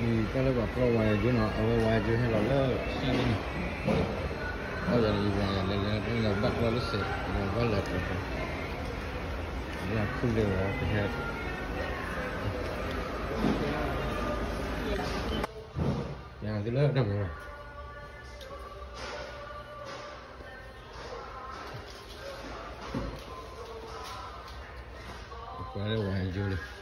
kalau kalau wajib nak wajib ni lalu sini. Oh jadi ibu yang lalu bak lalu se, yang balat apa. Yang full dia apa head. Yang tu lah dah mula. Kalau wajib ni.